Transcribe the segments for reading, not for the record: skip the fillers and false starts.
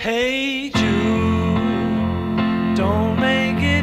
Hey Jude, don't make it.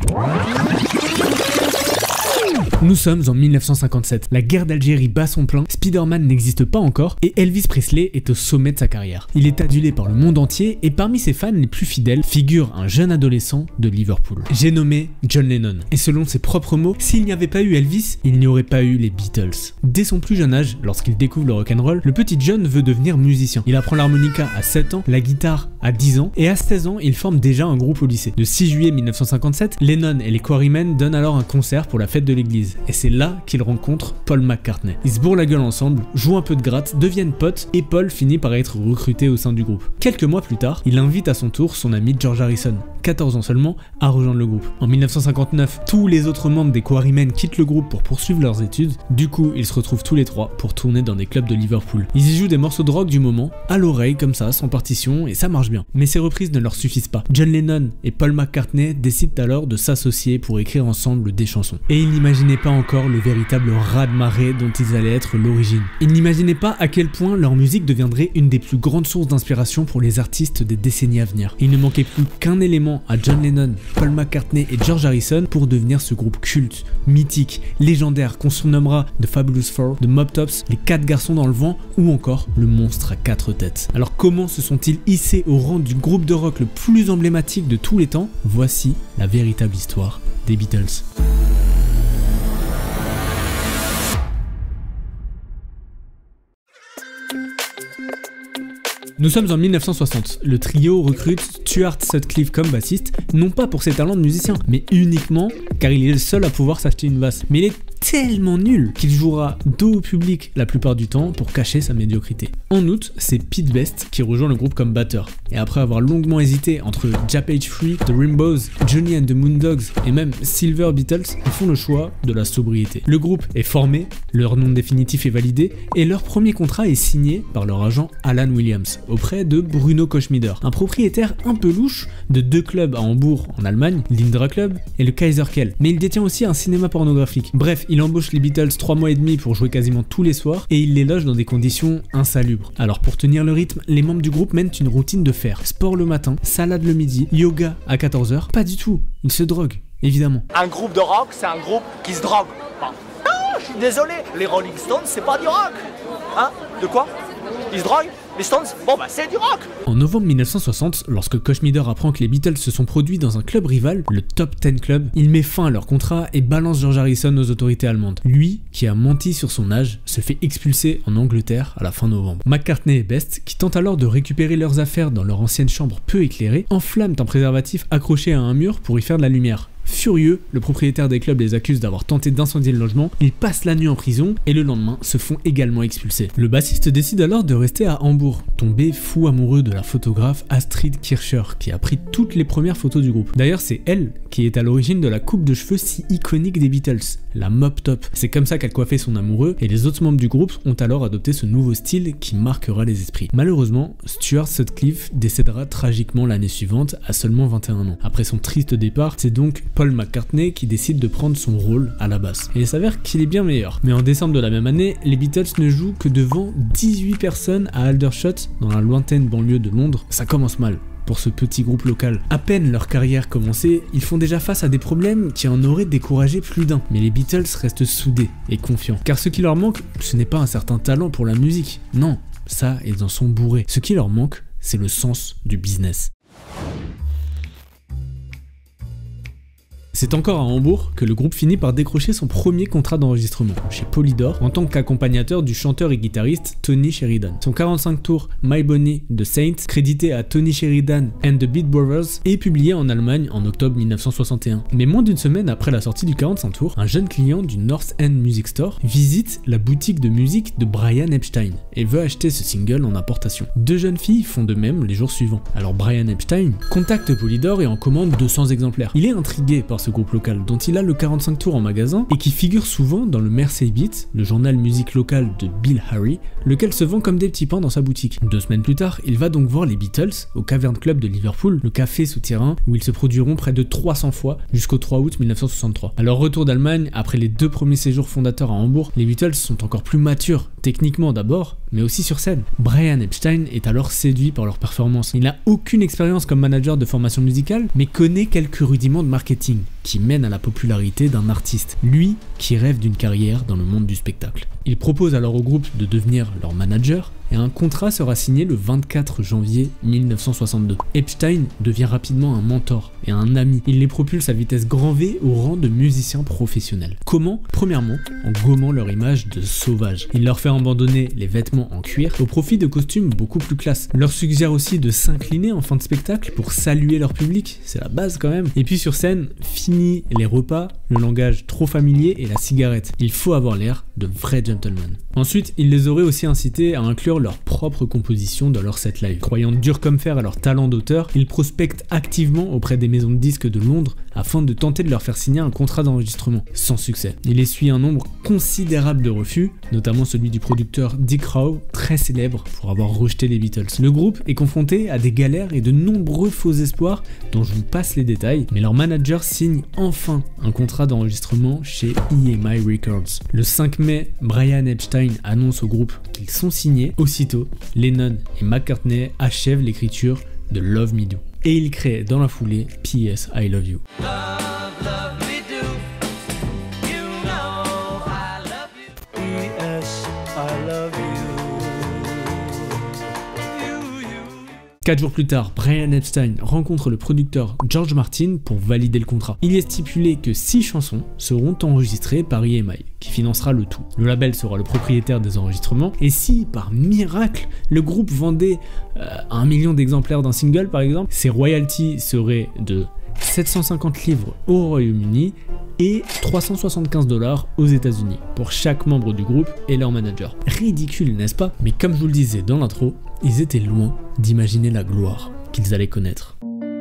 Nous sommes en 1957, la guerre d'Algérie bat son plein, Spider-Man n'existe pas encore et Elvis Presley est au sommet de sa carrière. Il est adulé par le monde entier et parmi ses fans les plus fidèles figure un jeune adolescent de Liverpool. J'ai nommé John Lennon. Et selon ses propres mots, s'il n'y avait pas eu Elvis, il n'y aurait pas eu les Beatles. Dès son plus jeune âge, lorsqu'il découvre le rock'n'roll, le petit John veut devenir musicien. Il apprend l'harmonica à 7 ans, la guitare à 10 ans et à 16 ans, il forme déjà un groupe au lycée. Le 6 juillet 1957, Lennon et les Quarrymen donnent alors un concert pour la fête de l'église. Et c'est là qu'il rencontre Paul McCartney. Ils se bourrent la gueule ensemble, jouent un peu de gratte, deviennent potes et Paul finit par être recruté au sein du groupe. Quelques mois plus tard, il invite à son tour son ami George Harrison, 14 ans seulement, à rejoindre le groupe. En 1959, tous les autres membres des Quarrymen quittent le groupe pour poursuivre leurs études. Du coup, ils se retrouvent tous les trois pour tourner dans des clubs de Liverpool. Ils y jouent des morceaux de rock du moment, à l'oreille comme ça, sans partition, et ça marche bien. Mais ces reprises ne leur suffisent pas. John Lennon et Paul McCartney décident alors de s'associer pour écrire ensemble des chansons. Et ils n'imaginaient pas encore le véritable raz-de-marée dont ils allaient être l'origine. Ils n'imaginaient pas à quel point leur musique deviendrait une des plus grandes sources d'inspiration pour les artistes des décennies à venir. Il ne manquait plus qu'un élément à John Lennon, Paul McCartney et George Harrison pour devenir ce groupe culte, mythique, légendaire qu'on surnommera The Fabulous Four, The Mop Tops, les 4 garçons dans le vent ou encore le monstre à 4 têtes. Alors comment se sont-ils hissés au rang du groupe de rock le plus emblématique de tous les temps? Voici la véritable histoire des Beatles. Nous sommes en 1960, le trio recrute Stuart Sutcliffe comme bassiste, non pas pour ses talents de musicien, mais uniquement car il est le seul à pouvoir s'acheter une basse. Mais il est tellement nul qu'il jouera dos au public la plupart du temps pour cacher sa médiocrité. En août, c'est Pete Best qui rejoint le groupe comme batteur. Et après avoir longuement hésité entre Japage Free, The Rimbos, Johnny and the Moondogs et même Silver Beatles, ils font le choix de la sobriété. Le groupe est formé, leur nom définitif est validé et leur premier contrat est signé par leur agent Alan Williams auprès de Bruno Koschmider, un propriétaire un peu louche de 2 clubs à Hambourg en Allemagne, l'Indra Club et le Kaiserkehl. Mais il détient aussi un cinéma pornographique. Bref, il embauche les Beatles 3 mois et demi pour jouer quasiment tous les soirs et il les loge dans des conditions insalubres. Alors pour tenir le rythme, les membres du groupe mènent une routine de fer. Sport le matin, salade le midi, yoga à 14h. Pas du tout, ils se droguent, évidemment. Un groupe de rock, c'est un groupe qui se drogue. Non, je suis désolé, les Rolling Stones, c'est pas du rock. Hein? De quoi? Ils se droguent? Les Stones? Bon bah c'est du rock! En novembre 1960, lorsque Koschmider apprend que les Beatles se sont produits dans un club rival, le Top 10 Club, il met fin à leur contrat et balance George Harrison aux autorités allemandes. Lui, qui a menti sur son âge, se fait expulser en Angleterre à la fin novembre. McCartney et Best, qui tentent alors de récupérer leurs affaires dans leur ancienne chambre peu éclairée, enflamment un préservatif accroché à un mur pour y faire de la lumière. Furieux, le propriétaire des clubs les accuse d'avoir tenté d'incendier le logement, ils passent la nuit en prison et le lendemain se font également expulser. Le bassiste décide alors de rester à Hambourg, tombé fou amoureux de la photographe Astrid Kircher qui a pris toutes les premières photos du groupe. D'ailleurs c'est elle qui est à l'origine de la coupe de cheveux si iconique des Beatles, la mop top. C'est comme ça qu'elle coiffait son amoureux et les autres membres du groupe ont alors adopté ce nouveau style qui marquera les esprits. Malheureusement, Stuart Sutcliffe décédera tragiquement l'année suivante à seulement 21 ans. Après son triste départ, c'est donc Paul McCartney qui décide de prendre son rôle à la basse. Et il s'avère qu'il est bien meilleur. Mais en décembre de la même année, les Beatles ne jouent que devant 18 personnes à Aldershot, dans la lointaine banlieue de Londres. Ça commence mal pour ce petit groupe local. À peine leur carrière commencée, ils font déjà face à des problèmes qui en auraient découragé plus d'un. Mais les Beatles restent soudés et confiants. Car ce qui leur manque, ce n'est pas un certain talent pour la musique. Non, ça, ils en sont bourrés. Ce qui leur manque, c'est le sens du business. C'est encore à Hambourg que le groupe finit par décrocher son premier contrat d'enregistrement, chez Polydor, en tant qu'accompagnateur du chanteur et guitariste Tony Sheridan. Son 45 tours My Bonnie de Saints, crédité à Tony Sheridan and the Beat Brothers, est publié en Allemagne en octobre 1961. Mais moins d'une semaine après la sortie du 45 tours, un jeune client du North End Music Store visite la boutique de musique de Brian Epstein et veut acheter ce single en importation. 2 jeunes filles font de même les jours suivants. Alors Brian Epstein contacte Polydor et en commande 200 exemplaires. Il est intrigué par ce groupe local dont il a le 45 tours en magasin et qui figure souvent dans le Mersey Beat, le journal musique local de Bill Harry, lequel se vend comme des petits pains dans sa boutique. 2 semaines plus tard, il va donc voir les Beatles au Cavern Club de Liverpool, le café souterrain où ils se produiront près de 300 fois jusqu'au 3 août 1963. À leur retour d'Allemagne, après les 2 premiers séjours fondateurs à Hambourg, les Beatles sont encore plus matures, techniquement d'abord, mais aussi sur scène. Brian Epstein est alors séduit par leur performance. Il n'a aucune expérience comme manager de formation musicale, mais connaît quelques rudiments de marketing qui mènent à la popularité d'un artiste, lui qui rêve d'une carrière dans le monde du spectacle. Il propose alors au groupe de devenir leur manager et un contrat sera signé le 24 janvier 1962. Epstein devient rapidement un mentor et un ami. Il les propulse à vitesse grand V au rang de musiciens professionnels. Comment? Premièrement, en gommant leur image de sauvages. Il leur fait abandonner les vêtements en cuir au profit de costumes beaucoup plus classe. Leur suggère aussi de s'incliner en fin de spectacle pour saluer leur public, c'est la base quand même. Et puis sur scène, fini les repas, le langage trop familier et la cigarette. Il faut avoir l'air de vrais gentlemen. Ensuite, il les aurait aussi incités à inclure leur propre composition dans leur set live. Croyant dur comme fer à leur talent d'auteur, ils prospectent activement auprès des maisons de disques de Londres afin de tenter de leur faire signer un contrat d'enregistrement. Sans succès. Il essuie un nombre considérable de refus, notamment celui du producteur Dick Rowe, très célèbre pour avoir rejeté les Beatles. Le groupe est confronté à des galères et de nombreux faux espoirs dont je vous passe les détails, mais leur manager signe enfin un contrat d'enregistrement chez EMI Records. Le 5 mai, Brian Epstein annonce au groupe qu'ils sont signés. Aussitôt, Lennon et McCartney achèvent l'écriture de Love Me Do. Et ils créent dans la foulée P.S. I Love You. Love me do. You know I love you. P.S. I love you. 4 jours plus tard, Brian Epstein rencontre le producteur George Martin pour valider le contrat. Il est stipulé que 6 chansons seront enregistrées par EMI, qui financera le tout. Le label sera le propriétaire des enregistrements, et si, par miracle, le groupe vendait 1 million d'exemplaires d'un single par exemple, ses royalties seraient de 750 livres au Royaume-Uni et 375 $ aux États-Unis pour chaque membre du groupe et leur manager. Ridicule, n'est-ce pas? Mais comme je vous le disais dans l'intro, ils étaient loin d'imaginer la gloire qu'ils allaient connaître.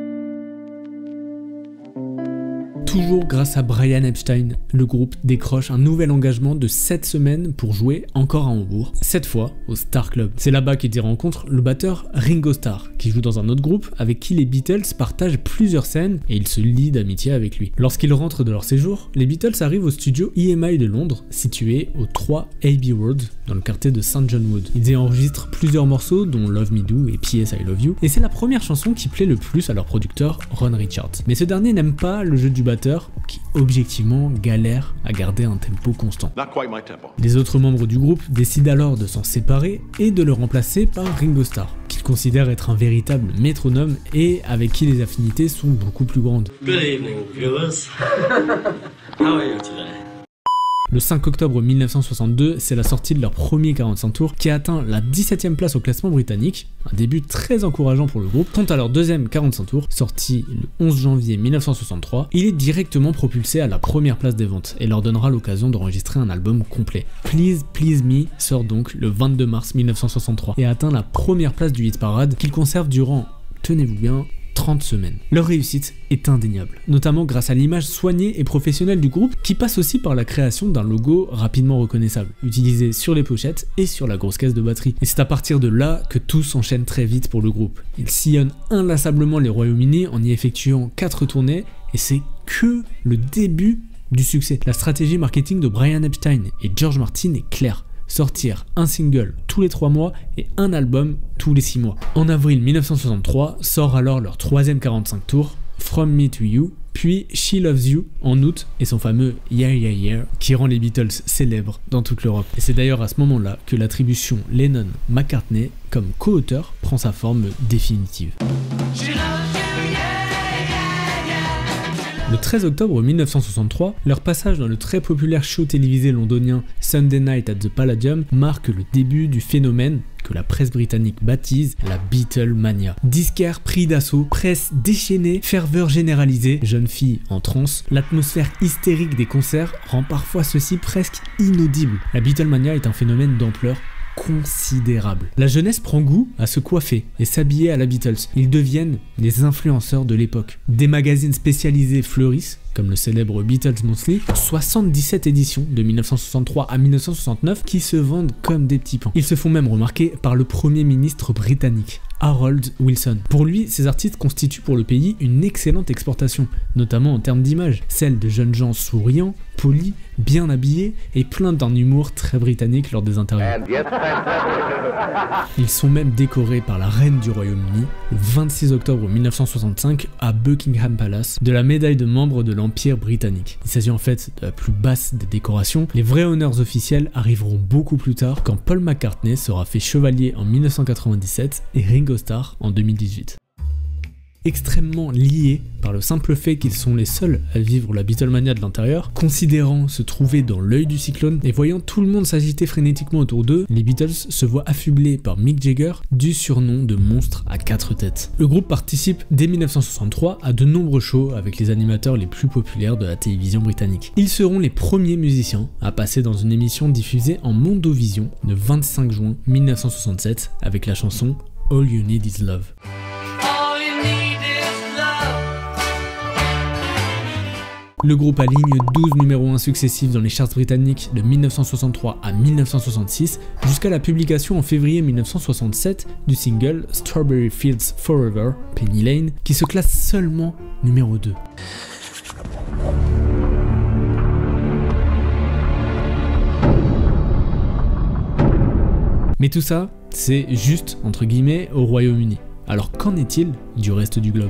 Toujours grâce à Brian Epstein, le groupe décroche un nouvel engagement de 7 semaines pour jouer encore à Hambourg, cette fois au Star Club. C'est là-bas qu'ils y rencontrent le batteur Ringo Starr, qui joue dans un autre groupe avec qui les Beatles partagent plusieurs scènes et ils se lient d'amitié avec lui. Lorsqu'ils rentrent de leur séjour, les Beatles arrivent au studio EMI de Londres, situé au 3 Abbey Road, dans le quartier de St John Wood. Ils y enregistrent plusieurs morceaux dont Love Me Do et P.S. I Love You, et c'est la première chanson qui plaît le plus à leur producteur Ron Richards. Mais ce dernier n'aime pas le jeu du batteur qui objectivement galère à garder un tempo constant. Les autres membres du groupe décident alors de s'en séparer et de le remplacer par Ringo Starr, qu'ils considèrent être un véritable métronome et avec qui les affinités sont beaucoup plus grandes. Good evening, viewers. How are you today? Le 5 octobre 1962, c'est la sortie de leur premier 45 tours qui a atteint la 17e place au classement britannique, un début très encourageant pour le groupe. Quant à leur deuxième 45 tours, sorti le 11 janvier 1963, il est directement propulsé à la première place des ventes et leur donnera l'occasion d'enregistrer un album complet. Please Please Me sort donc le 22 mars 1963 et atteint la première place du hit parade qu'il conserve durant, tenez-vous bien, 30 semaines. Leur réussite est indéniable, notamment grâce à l'image soignée et professionnelle du groupe qui passe aussi par la création d'un logo rapidement reconnaissable, utilisé sur les pochettes et sur la grosse caisse de batterie. Et c'est à partir de là que tout s'enchaîne très vite pour le groupe. Ils sillonnent inlassablement les Royaumes-Unis en y effectuant 4 tournées et c'est que le début du succès. La stratégie marketing de Brian Epstein et George Martin est claire. Sortir un single tous les 3 mois et un album tous les 6 mois. En avril 1963 sort alors leur troisième 45 tours, From Me to You, puis She Loves You en août et son fameux Yeah Yeah Yeah qui rend les Beatles célèbres dans toute l'Europe. Et c'est d'ailleurs à ce moment-là que l'attribution Lennon-McCartney comme co-auteur prend sa forme définitive. Le 13 octobre 1963, leur passage dans le très populaire show télévisé londonien Sunday Night at the Palladium marque le début du phénomène que la presse britannique baptise la Beatlemania. Disquaires pris d'assaut, presse déchaînée, ferveur généralisée, jeunes filles en transe, l'atmosphère hystérique des concerts rend parfois ceci presque inaudible. La Beatlemania est un phénomène d'ampleur considérable. La jeunesse prend goût à se coiffer et s'habiller à la Beatles. Ils deviennent des influenceurs de l'époque. Des magazines spécialisés fleurissent, comme le célèbre Beatles Monthly, 77 éditions de 1963 à 1969 qui se vendent comme des petits pains. Ils se font même remarquer par le premier ministre britannique, Harold Wilson. Pour lui, ces artistes constituent pour le pays une excellente exportation, notamment en termes d'image, celle de jeunes gens souriants, polis, bien habillés et pleins d'un humour très britannique lors des interviews. Ils sont même décorés par la reine du Royaume-Uni le 26 octobre 1965 à Buckingham Palace de la médaille de membre de l'Empire britannique. Il s'agit en fait de la plus basse des décorations. Les vrais honneurs officiels arriveront beaucoup plus tard quand Paul McCartney sera fait chevalier en 1997 et Ringo Starr en 2018. Extrêmement liés par le simple fait qu'ils sont les seuls à vivre la Beatlemania de l'intérieur, considérant se trouver dans l'œil du cyclone et voyant tout le monde s'agiter frénétiquement autour d'eux, les Beatles se voient affublés par Mick Jagger du surnom de monstre à 4 têtes. Le groupe participe dès 1963 à de nombreux shows avec les animateurs les plus populaires de la télévision britannique. Ils seront les premiers musiciens à passer dans une émission diffusée en Mondovision le 25 juin 1967 avec la chanson All You Need Is Love. Le groupe aligne 12 numéros 1 successifs dans les charts britanniques de 1963 à 1966 jusqu'à la publication en février 1967 du single Strawberry Fields Forever, Penny Lane, qui se classe seulement numéro 2. Mais tout ça, c'est juste entre guillemets au Royaume-Uni. Alors qu'en est-il du reste du globe ?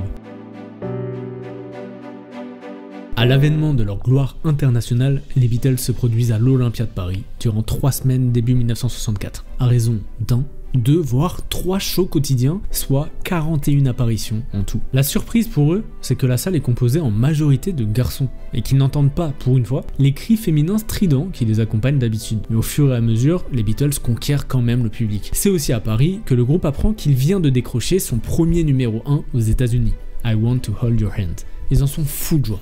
À l'avènement de leur gloire internationale, les Beatles se produisent à l'Olympia de Paris durant 3 semaines début 1964, à raison d'un, 2 voire 3 shows quotidiens, soit 41 apparitions en tout. La surprise pour eux, c'est que la salle est composée en majorité de garçons, et qu'ils n'entendent pas, pour une fois, les cris féminins stridents qui les accompagnent d'habitude. Mais au fur et à mesure, les Beatles conquièrent quand même le public. C'est aussi à Paris que le groupe apprend qu'il vient de décrocher son premier numéro 1 aux États-Unis, I Want to Hold Your Hand. Ils en sont fous de joie.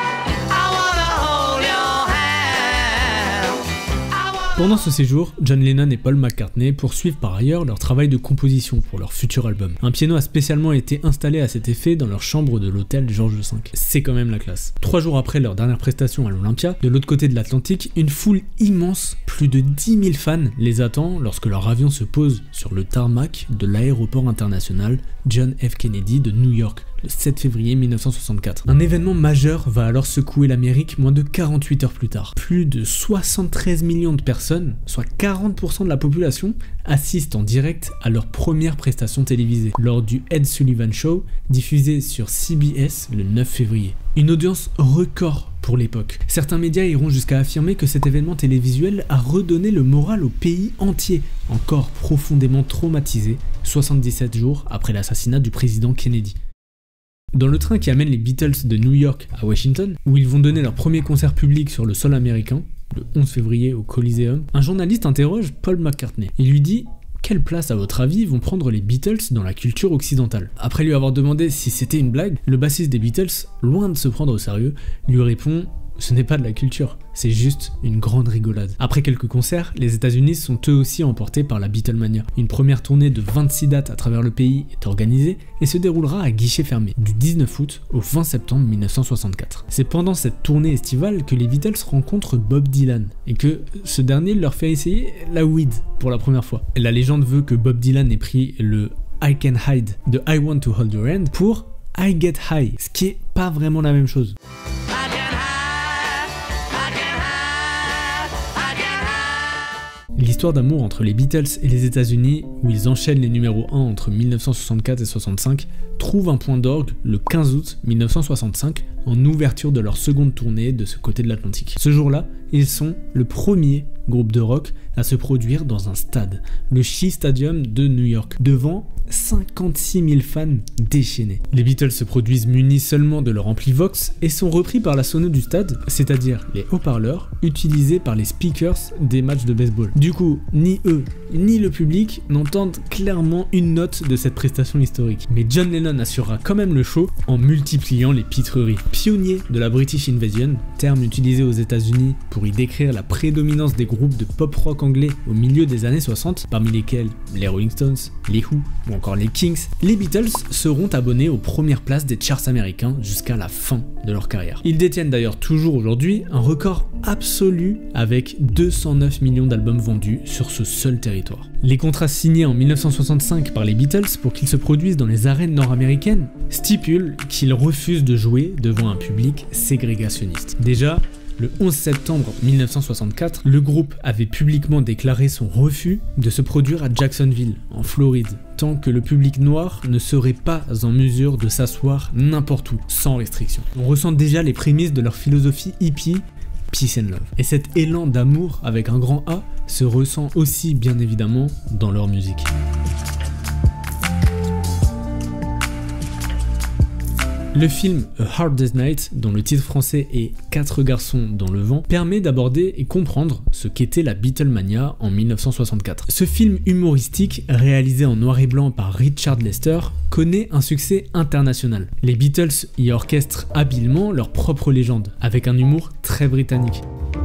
Pendant ce séjour, John Lennon et Paul McCartney poursuivent par ailleurs leur travail de composition pour leur futur album. Un piano a spécialement été installé à cet effet dans leur chambre de l'hôtel George V. C'est quand même la classe. 3 jours après leur dernière prestation à l'Olympia, de l'autre côté de l'Atlantique, une foule immense, plus de 10 000 fans, les attend lorsque leur avion se pose sur le tarmac de l'aéroport international John F. Kennedy de New York, le 7 février 1964. Un événement majeur va alors secouer l'Amérique moins de 48 heures plus tard. Plus de 73 millions de personnes, soit 40% de la population, assistent en direct à leur première prestation télévisée, lors du Ed Sullivan Show, diffusé sur CBS le 9 février. Une audience record pour l'époque. Certains médias iront jusqu'à affirmer que cet événement télévisuel a redonné le moral au pays entier, encore profondément traumatisé, 77 jours après l'assassinat du président Kennedy. Dans le train qui amène les Beatles de New York à Washington, où ils vont donner leur premier concert public sur le sol américain, le 11 février au Coliseum, un journaliste interroge Paul McCartney. Il lui dit « Quelle place à votre avis vont prendre les Beatles dans la culture occidentale ?» Après lui avoir demandé si c'était une blague, le bassiste des Beatles, loin de se prendre au sérieux, lui répond « Ce n'est pas de la culture, c'est juste une grande rigolade. » Après quelques concerts, les États-Unis sont eux aussi emportés par la Beatlemania. Une première tournée de 26 dates à travers le pays est organisée et se déroulera à guichet fermé, du 19 août au 20 septembre 1964. C'est pendant cette tournée estivale que les Beatles rencontrent Bob Dylan et que ce dernier leur fait essayer la weed pour la première fois. La légende veut que Bob Dylan ait pris le I Can Hide de I Want to Hold Your Hand pour I Get High, ce qui est pas vraiment la même chose. L'histoire d'amour entre les Beatles et les États-Unis, où ils enchaînent les numéros 1 entre 1964 et 65, trouve un point d'orgue le 15 août 1965 en ouverture de leur seconde tournée de ce côté de l'Atlantique. Ce jour-là, ils sont le premier groupe de rock à se produire dans un stade, le Shea Stadium de New York, devant 56 000 fans déchaînés. Les Beatles se produisent munis seulement de leur ampli Vox et sont repris par la sono du stade, c'est-à-dire les haut-parleurs utilisés par les speakers des matchs de baseball. Du coup, coup, ni eux, ni le public n'entendent clairement une note de cette prestation historique. Mais John Lennon assurera quand même le show en multipliant les pitreries. Pionnier de la British Invasion, terme utilisé aux États-Unis pour y décrire la prédominance des groupes de pop-rock anglais au milieu des années 60, parmi lesquels les Rolling Stones, les Who ou encore les Kings, les Beatles seront abonnés aux premières places des charts américains jusqu'à la fin de leur carrière. Ils détiennent d'ailleurs toujours aujourd'hui un record absolu avec 209 millions d'albums vendus sur ce seul territoire. Les contrats signés en 1965 par les Beatles pour qu'ils se produisent dans les arènes nord-américaines stipulent qu'ils refusent de jouer devant un public ségrégationniste. Déjà, le 11 septembre 1964, le groupe avait publiquement déclaré son refus de se produire à Jacksonville, en Floride, tant que le public noir ne serait pas en mesure de s'asseoir n'importe où, sans restriction. On ressent déjà les prémices de leur philosophie hippie, Peace and Love. Et cet élan d'amour avec un grand A se ressent aussi bien évidemment dans leur musique. Le film A Hard Day's Night, dont le titre français est 4 garçons dans le vent, permet d'aborder et comprendre ce qu'était la Beatlemania en 1964. Ce film humoristique, réalisé en noir et blanc par Richard Lester, connaît un succès international. Les Beatles y orchestrent habilement leur propre légende, avec un humour très britannique.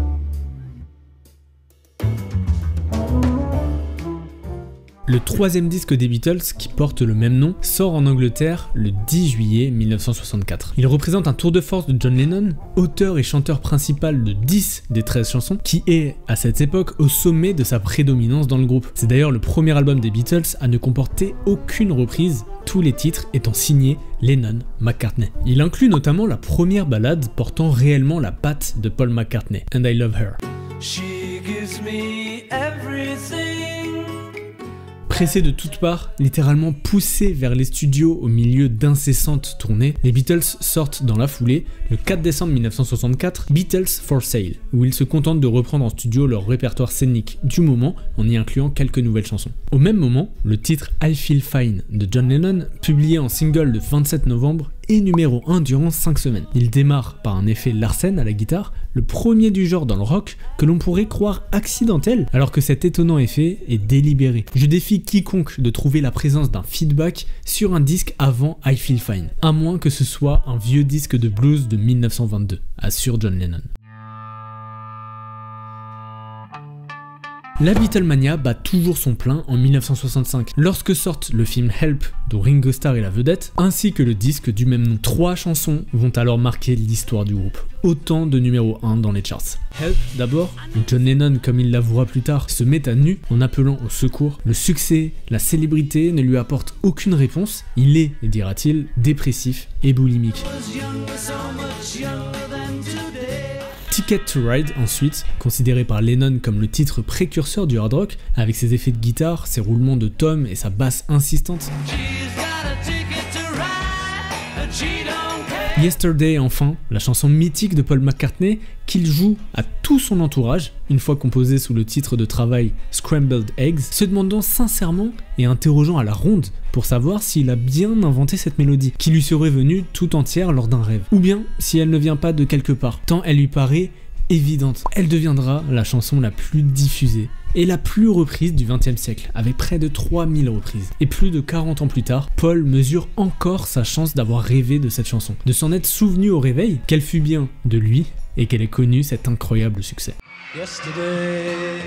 Le troisième disque des Beatles, qui porte le même nom, sort en Angleterre le 10 juillet 1964. Il représente un tour de force de John Lennon, auteur et chanteur principal de 10 des 13 chansons, qui est, à cette époque, au sommet de sa prédominance dans le groupe. C'est d'ailleurs le premier album des Beatles à ne comporter aucune reprise, tous les titres étant signés Lennon-McCartney. Il inclut notamment la première ballade portant réellement la patte de Paul McCartney, And I Love Her. She gives me everything. Pressés de toutes parts, littéralement poussés vers les studios au milieu d'incessantes tournées, les Beatles sortent dans la foulée, le 4 décembre 1964, Beatles for Sale, où ils se contentent de reprendre en studio leur répertoire scénique du moment en y incluant quelques nouvelles chansons. Au même moment, le titre I Feel Fine de John Lennon, publié en single le 27 novembre, est numéro 1 durant 5 semaines. Il démarre par un effet Larsen à la guitare, le premier du genre dans le rock que l'on pourrait croire accidentel, alors que cet étonnant effet est délibéré. Je défie quiconque de trouver la présence d'un feedback sur un disque avant I Feel Fine, à moins que ce soit un vieux disque de blues de 1922, assure John Lennon. La Beatlemania bat toujours son plein en 1965, lorsque sortent le film Help, dont Ringo Starr est la vedette, ainsi que le disque du même nom. 3 chansons vont alors marquer l'histoire du groupe. Autant de numéro 1 dans les charts. Help d'abord, où John Lennon, comme il l'avouera plus tard, se met à nu en appelant au secours. Le succès, la célébrité ne lui apportent aucune réponse. Il est, dira-t-il, dépressif et boulimique. Ticket to Ride ensuite, considéré par Lennon comme le titre précurseur du hard rock, avec ses effets de guitare, ses roulements de tom et sa basse insistante. Yesterday enfin, la chanson mythique de Paul McCartney qu'il joue à tout son entourage, une fois composée sous le titre de travail Scrambled Eggs, se demandant sincèrement et interrogeant à la ronde pour savoir s'il a bien inventé cette mélodie, qui lui serait venue tout entière lors d'un rêve, ou bien si elle ne vient pas de quelque part, tant elle lui paraît évidente. Elle deviendra la chanson la plus diffusée et la plus reprise du XXe siècle, avec près de 3000 reprises. Et plus de 40 ans plus tard, Paul mesure encore sa chance d'avoir rêvé de cette chanson, de s'en être souvenu au réveil, qu'elle fut bien de lui et qu'elle ait connu cet incroyable succès. Yesterday,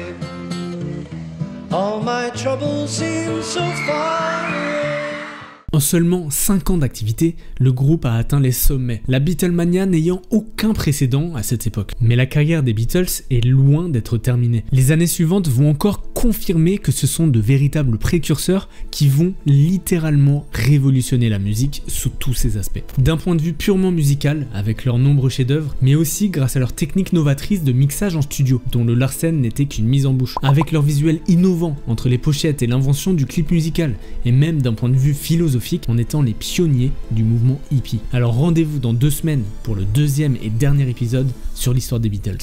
all my troubles seem so far away. En seulement 5 ans d'activité, le groupe a atteint les sommets, la Beatlemania n'ayant aucun précédent à cette époque. Mais la carrière des Beatles est loin d'être terminée. Les années suivantes vont encore confirmer que ce sont de véritables précurseurs qui vont littéralement révolutionner la musique sous tous ses aspects. D'un point de vue purement musical, avec leurs nombreux chefs-d'œuvre, mais aussi grâce à leur technique novatrice de mixage en studio, dont le Larsen n'était qu'une mise en bouche, avec leur visuel innovant entre les pochettes et l'invention du clip musical, et même d'un point de vue philosophique, en étant les pionniers du mouvement hippie. Alors rendez-vous dans 2 semaines pour le 2e et dernier épisode sur l'histoire des Beatles.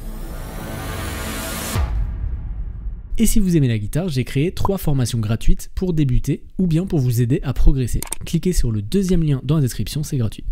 Et si vous aimez la guitare, j'ai créé 3 formations gratuites pour débuter ou bien pour vous aider à progresser. Cliquez sur le 2e lien dans la description, c'est gratuit.